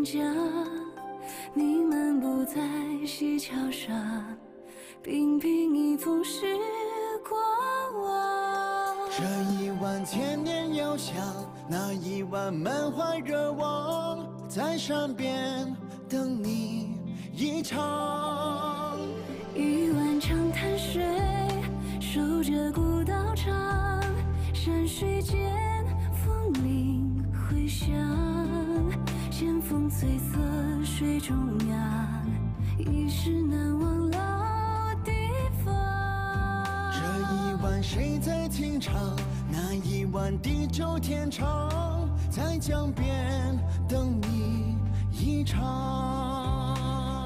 江，你漫步在溪桥上，频频一封是过往。 这一碗千年遥想，那一碗满怀热望，在山边等你一场。 一碗长潭水，守着古道场，山水间风铃回响，剑锋翠色水中央，一世难忘老地方。 这一碗谁在情长？那一碗地久天长，在江边等你一场。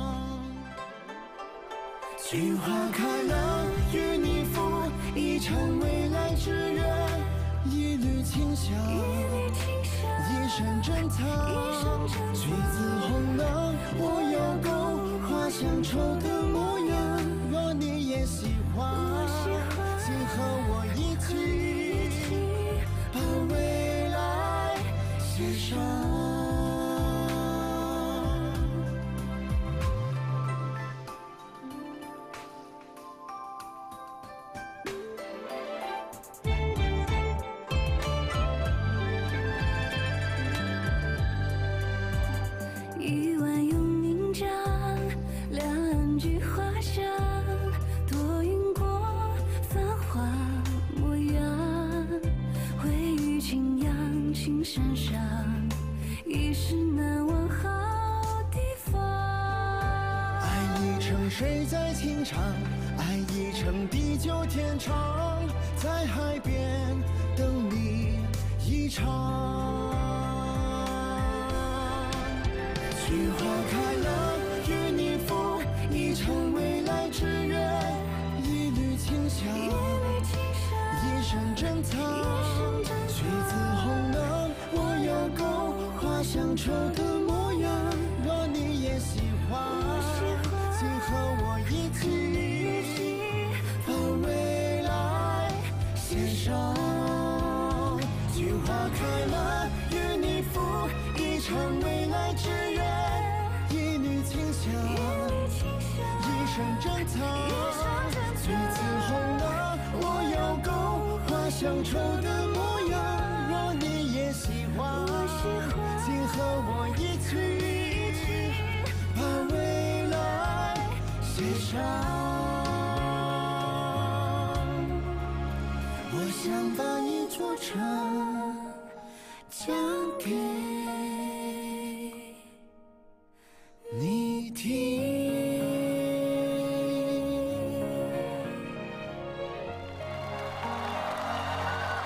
菊花开了，与你赴一场未来之约，一缕清香，一声珍藏。橘子红了，我要勾花香愁的模样。若你也喜欢，请和我一起把未来写上。 一碗永宁江，两岸菊花香，多云过繁华模样。回忆青扬青山上，一世难忘好地方。 爱一程水在情长，爱一程地久天长，在海边等你一场。菊花开了，与你赴一场未来之约，一缕清香，一声珍藏。橘子红了，我要勾花香愁的模样。若你也喜欢，请和我一起把未来写上。菊花开了，与你赴一场未来之约，一缕清香，一声珍藏。橘子红了，我要勾花香愁的模样。若你也喜欢，请和我一起把未来写上。我想把一座城交